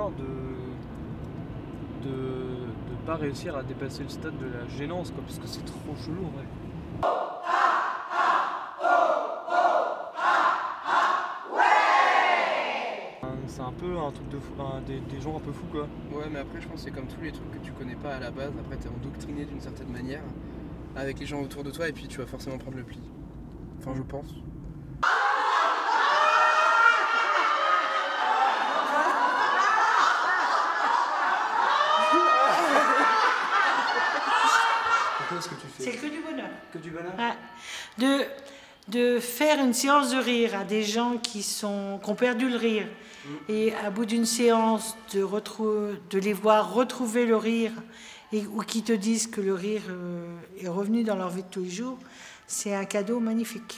bizarre de pas réussir à dépasser le stade de la gênance, quoi, parce que c'est trop chelou en vrai. C'est un peu un truc de fou, des gens un peu fous, quoi. Ouais, mais après je pense que c'est comme tous les trucs que tu connais pas à la base, après t'es endoctriné d'une certaine manière avec les gens autour de toi et puis tu vas forcément prendre le pli. Enfin je pense. Qu'est-ce que tu fais? C'est que du bonheur. Que du bonheur? Ouais. De faire une séance de rire à des gens qui ont perdu le rire et à bout d'une séance de les voir retrouver le rire ou qui te disent que le rire est revenu dans leur vie de tous les jours, c'est un cadeau magnifique.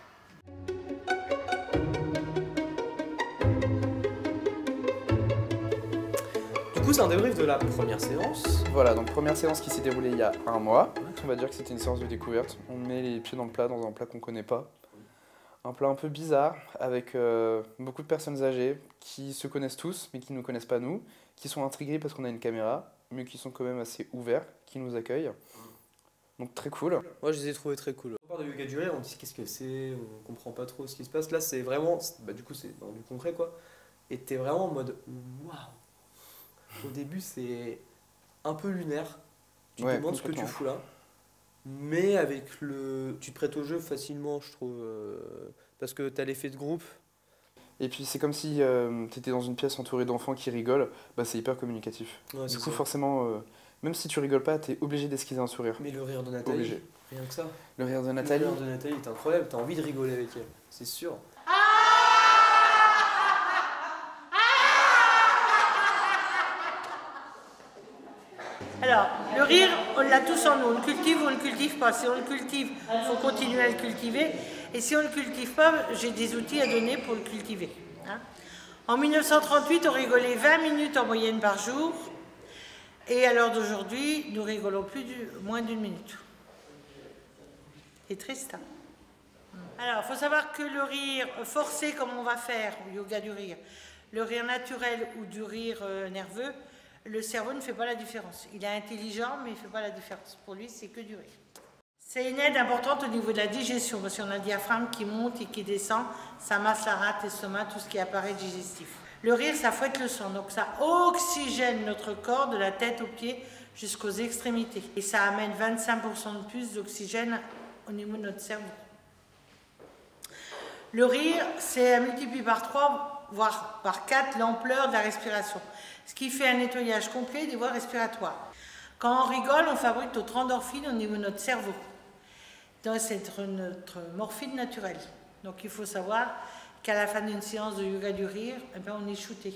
Du coup, c'est un débrief de la première séance. Voilà, donc première séance qui s'est déroulée il y a un mois. On va dire que c'était une séance de découverte. On met les pieds dans le plat, dans un plat qu'on connaît pas. Un plat un peu bizarre, avec beaucoup de personnes âgées qui se connaissent tous, mais qui ne nous connaissent pas nous, qui sont intrigués parce qu'on a une caméra, mais qui sont quand même assez ouverts, qui nous accueillent. Donc très cool. Moi, je les ai trouvés très cool. On parle de yoga du rire, on dit qu'est-ce que c'est, on comprend pas trop ce qui se passe. Là, c'est vraiment, du coup, c'est dans du concret, quoi. Et t'es vraiment en mode waouh. Au début, c'est un peu lunaire. Tu te demandes ce que tu fous là. Mais tu te prêtes au jeu facilement, je trouve, parce que t'as l'effet de groupe. Et puis c'est comme si t'étais dans une pièce entourée d'enfants qui rigolent, bah c'est hyper communicatif. Ouais, du coup forcément, même si tu rigoles pas, t'es obligé d'esquiver un sourire. Mais le rire de Nathalie, obligé. Rien que ça. Le rire de Nathalie. Le rire de Nathalie est incroyable, t'as envie de rigoler avec elle, c'est sûr. Alors, le rire, on l'a tous en nous. On le cultive ou on ne le cultive pas. Si on le cultive, il faut continuer à le cultiver. Et si on ne le cultive pas, j'ai des outils à donner pour le cultiver. Hein. En 1938, on rigolait 20 minutes en moyenne par jour. Et à l'heure d'aujourd'hui, nous rigolons moins d'une minute. C'est triste. Hein. Alors, il faut savoir que le rire forcé, comme on va faire au yoga du rire, le rire naturel ou du rire nerveux, le cerveau ne fait pas la différence. Il est intelligent, mais il ne fait pas la différence. Pour lui, c'est que du rire. C'est une aide importante au niveau de la digestion, parce qu'on a le diaphragme qui monte et qui descend, ça masse la rate, l'estomac, tout ce qui apparaît digestif. Le rire, ça fouette le sang, donc ça oxygène notre corps de la tête aux pieds jusqu'aux extrémités. Et ça amène 25% de plus d'oxygène au niveau de notre cerveau. Le rire, c'est multiplié par 3, voire par 4 l'ampleur de la respiration, ce qui fait un nettoyage complet des voies respiratoires. Quand on rigole, on fabrique notre endorphine au niveau de notre cerveau. C'est notre morphine naturelle. Donc il faut savoir qu'à la fin d'une séance de yoga du rire, eh bien, on est shooté.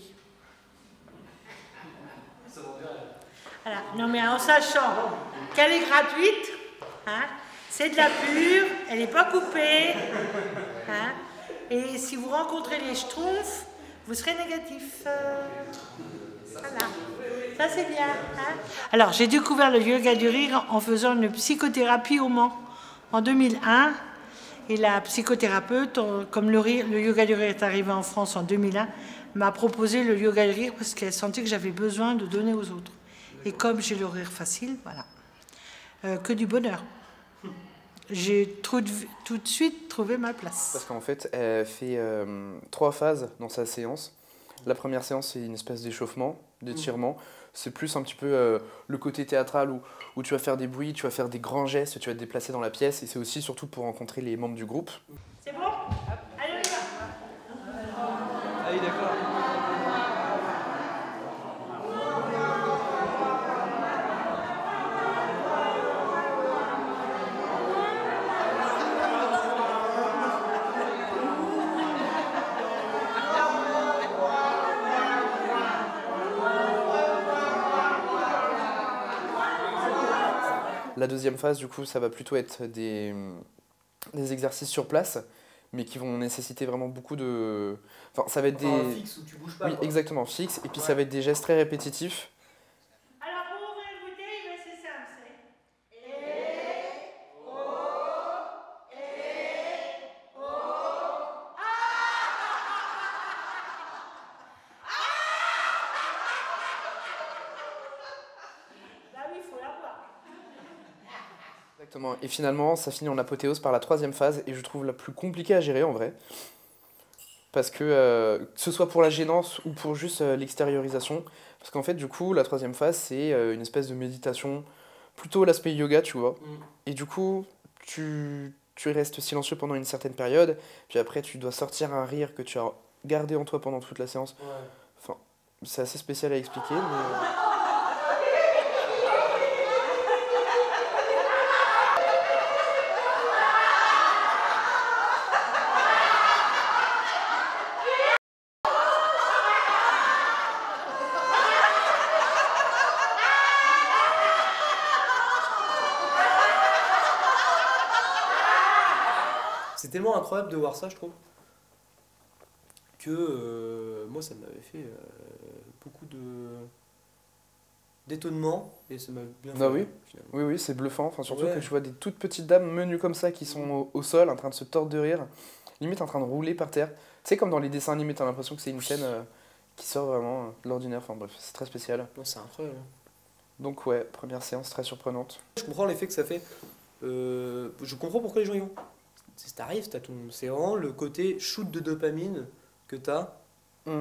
Voilà. Non mais en sachant qu'elle est gratuite, hein, c'est de la pure, elle n'est pas coupée. Hein, et si vous rencontrez les schtroumpfs, vous serez négatif. Voilà. Ça c'est bien. Hein. Alors j'ai découvert le yoga du rire en faisant une psychothérapie au Mans en 2001. Et la psychothérapeute, comme le yoga du rire est arrivé en France en 2001, m'a proposé le yoga du rire parce qu'elle sentait que j'avais besoin de donner aux autres. Et comme j'ai le rire facile, voilà, que du bonheur. J'ai tout de suite trouvé ma place. Parce qu'en fait, elle fait 3 phases dans sa séance. La première séance, c'est une espèce d'échauffement, d'étirement. C'est plus un petit peu le côté théâtral où tu vas faire des bruits, tu vas faire des grands gestes, tu vas te déplacer dans la pièce. Et c'est aussi surtout pour rencontrer les membres du groupe. C'est bon? Allez, on y va. Ah oui, d'accord. La deuxième phase, du coup, ça va plutôt être des exercices sur place, mais qui vont nécessiter vraiment beaucoup de... Enfin, ça va être des... Fixe où tu bouges pas. Oui, quoi. exactement, fixe. Et puis ça va être des gestes très répétitifs. Alors pour ouvrir le bouteille, c'est simple, c'est... Exactement. Et finalement, ça finit en apothéose par la 3e phase, et je trouve la plus compliquée à gérer en vrai. Parce que ce soit pour la gênance ou pour juste l'extériorisation. Parce qu'en fait, du coup, la 3e phase, c'est une espèce de méditation, plutôt l'aspect yoga, tu vois. Et du coup, tu restes silencieux pendant une certaine période, puis après, tu dois sortir un rire que tu as gardé en toi pendant toute la séance. Ouais. Enfin, c'est assez spécial à expliquer, mais... C'est tellement incroyable de voir ça, je trouve, que moi, ça m'avait fait beaucoup d'étonnement et ça m'a bien fait Bah oui. rire, finalement. Oui, oui, c'est bluffant. Enfin, surtout Ouais. que tu vois des toutes petites dames menues comme ça qui sont au sol, en train de se tordre de rire, limite en train de rouler par terre. Tu sais, comme dans les dessins animés, t'as l'impression que c'est une scène qui sort vraiment de l'ordinaire. Enfin bref, c'est très spécial. Non, c'est incroyable. Donc ouais, première séance très surprenante. Je comprends l'effet que ça fait. Je comprends pourquoi les gens y vont. T'arrives, c'est vraiment le côté shoot de dopamine que t'as. Mm.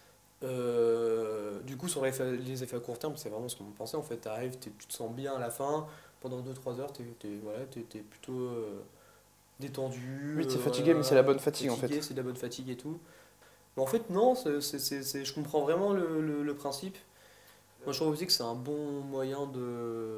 Du coup, sur les effets à court terme, c'est vraiment ce qu'on pensait. En fait, t'arrives, tu te sens bien à la fin. Pendant 2-3 heures, t'es plutôt détendu. Oui, t'es fatigué, mais c'est la bonne fatigue en fait. C'est de la bonne fatigue et tout. Mais en fait, non, je comprends vraiment le principe. Moi, je trouve aussi que c'est un bon moyen de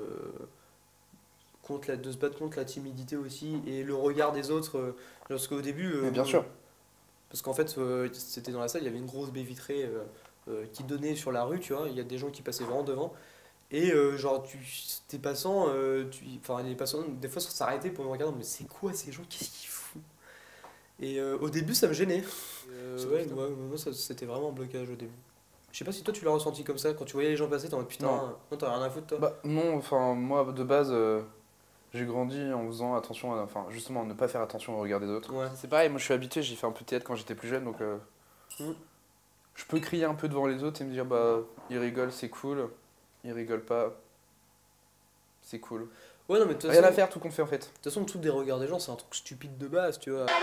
se battre contre la timidité aussi et le regard des autres. Parce qu'au début. Mais bien sûr. Parce qu'en fait, c'était dans la salle, il y avait une grosse baie vitrée qui donnait sur la rue, tu vois. Il y a des gens qui passaient vraiment devant. Et genre, tes passants, enfin, les passants, des fois, s'arrêtaient pour me regarder. Mais c'est quoi ces gens? Qu'est-ce qu'ils font? Et au début, ça me gênait. Ouais, moi, c'était vraiment un blocage au début. Je sais pas si toi, tu l'as ressenti comme ça. Quand tu voyais les gens passer, t'es en mode putain, non, t'as rien à foutre, toi. Bah non, enfin moi de base, j'ai grandi en faisant attention enfin justement ne pas faire attention au regard des autres. Ouais. C'est pareil, moi je suis habitué, j'ai fait un peu de théâtre quand j'étais plus jeune, donc je peux crier un peu devant les autres et me dire bah ils rigolent, c'est cool, ils rigolent pas, c'est cool. Ouais, non, mais de toute Rien façon, à faire, tout compte fait en fait. de toute façon, le truc des regards des gens, c'est un truc stupide de base, tu vois.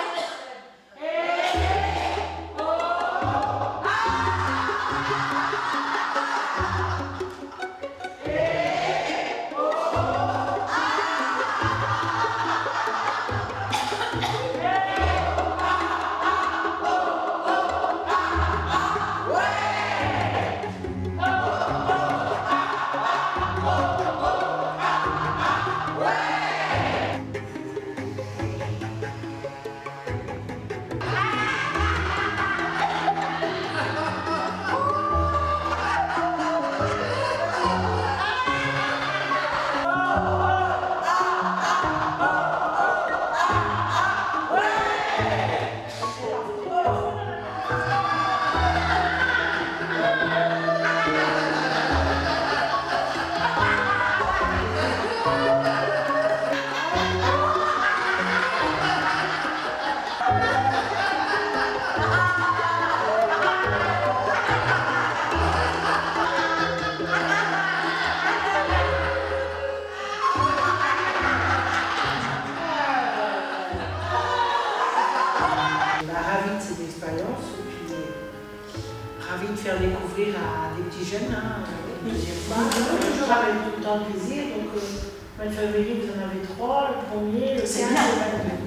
Ravi de cette expérience, et puis ravi de faire découvrir à des petits jeunes, une deuxième fois. Toujours avec tout le temps de plaisir, donc le mois de février vous en avez 3, le premier, le 15 et le 22.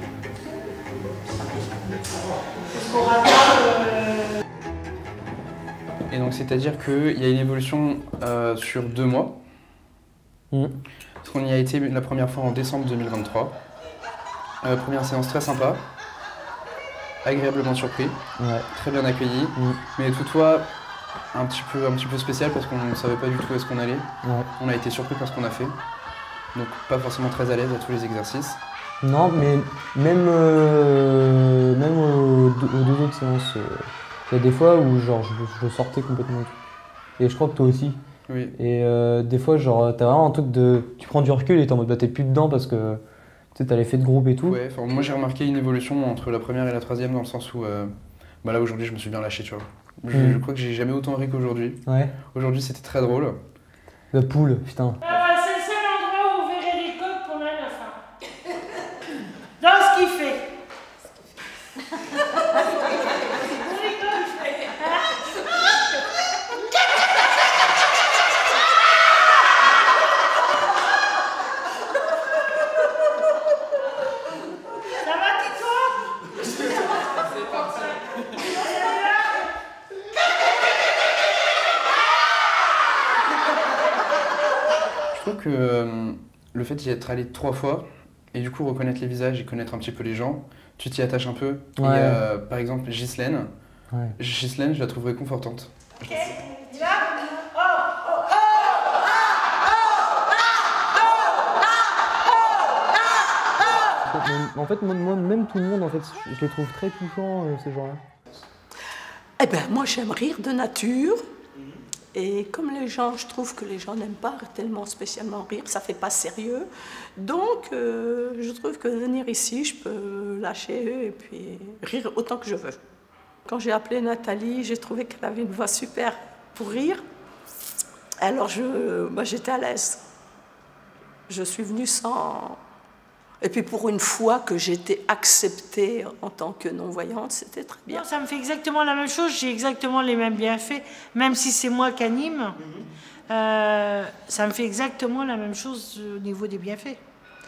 Est-ce qu'on rattrape Et donc c'est-à-dire qu'il y a une évolution sur 2 mois. Parce qu'on y a été la première fois en décembre 2023. Première séance très sympa. Agréablement surpris, très bien accueilli, mais toutefois un petit peu spécial parce qu'on ne savait pas du tout où est-ce qu'on allait. On a été surpris par ce qu'on a fait, donc pas forcément très à l'aise à tous les exercices. Non, mais même aux 2 autres séances, il y a des fois où genre je sortais complètement. Et je crois que toi aussi. Oui. Et des fois, genre, t'as vraiment un truc de. Tu prends du recul et t'es en mode bah t'es plus dedans parce que tu sais, t'as l'effet de groupe et tout. Ouais, moi j'ai remarqué une évolution entre la première et la troisième dans le sens où bah là aujourd'hui je me suis bien lâché, tu vois. Je crois que j'ai jamais autant ri qu'aujourd'hui. Ouais. Aujourd'hui c'était très drôle. La poule, putain. c'est le seul endroit où vous verrez les coques pendant la fin. trouve que le fait d'y être allé 3 fois, et du coup reconnaître les visages et connaître un petit peu les gens, tu t'y attaches un peu. Ouais. Et par exemple, Ghislaine, Ouais. Ghislaine, je la trouve réconfortante. En fait, moi, même tout le monde, en fait, je les trouve très touchants, ces gens-là. Eh ben, moi, j'aime rire de nature. Et comme les gens, je trouve que les gens n'aiment pas tellement spécialement rire, ça fait pas sérieux. Donc, je trouve que venir ici, je peux lâcher et puis rire autant que je veux. Quand j'ai appelé Nathalie, j'ai trouvé qu'elle avait une voix super pour rire. Alors, j'étais à l'aise. Je suis venue sans... Et puis pour une fois que j'étais acceptée en tant que non-voyante, c'était très bien. Non, ça me fait exactement la même chose, j'ai exactement les mêmes bienfaits, même si c'est moi qui anime, ça me fait exactement la même chose au niveau des bienfaits.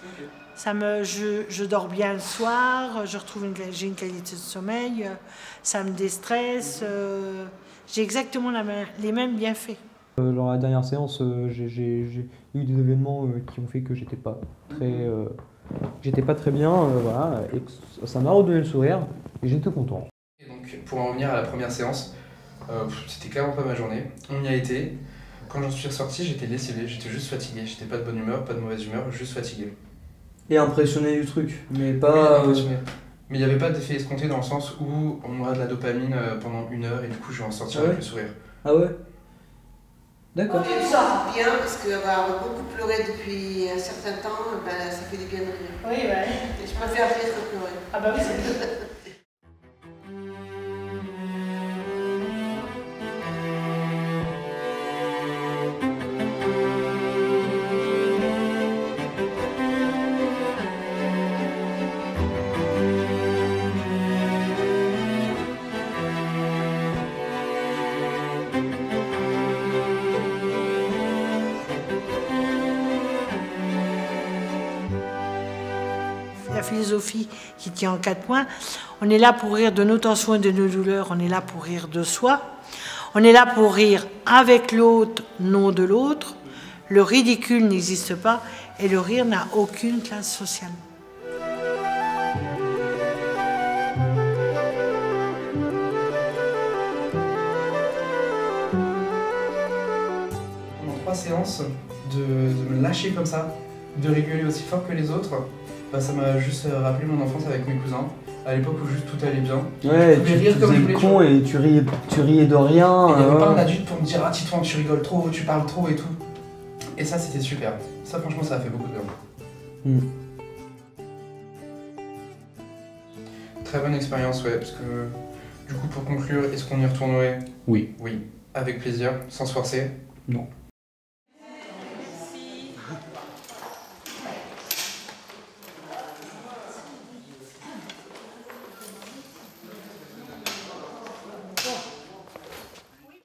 Je dors bien le soir, j'ai une qualité de sommeil, ça me déstresse, j'ai exactement les mêmes bienfaits. Dans la dernière séance, j'ai eu des événements qui ont fait que j'étais pas très bien, voilà, et ça m'a redonné le sourire et j'étais content. Et donc, pour en revenir à la première séance, c'était clairement pas ma journée. On y a été. Quand j'en suis ressorti, j'étais lessivé, j'étais juste fatigué. J'étais pas de bonne humeur, pas de mauvaise humeur, juste fatigué. Et impressionné du truc, mais Oui, pas. impressionné. Mais il n'y avait pas d'effet escompté dans le sens où on aura de la dopamine pendant 1 heure et du coup je vais en sortir avec le sourire. Ah ouais. D'accord. Tu te sens bien parce qu'avoir beaucoup pleuré depuis un certain temps, ben, ça fait du bien de rire. Oui, ouais. Et je préfère rire que pleurer. Ah bah oui, c'est la philosophie qui tient en 4 points. On est là pour rire de nos tensions et de nos douleurs, on est là pour rire de soi. On est là pour rire avec l'autre, non de l'autre. Le ridicule n'existe pas et le rire n'a aucune classe sociale. Pendant 3 séances, de me lâcher comme ça, de rigoler aussi fort que les autres, bah, ça m'a juste rappelé mon enfance avec mes cousins, à l'époque où juste tout allait bien. Ouais, je pouvais tu rire comme je faisais voulais. le con et tu riais de rien. Et il n'y avait pas un adulte pour me dire « Ah, Titouan, tu rigoles trop, tu parles trop et tout ». Et ça, c'était super. Ça, franchement, ça a fait beaucoup de bien. Très bonne expérience, ouais, parce que du coup, pour conclure, est-ce qu'on y retournerait? Oui. Oui. Avec plaisir, sans se forcer? Non.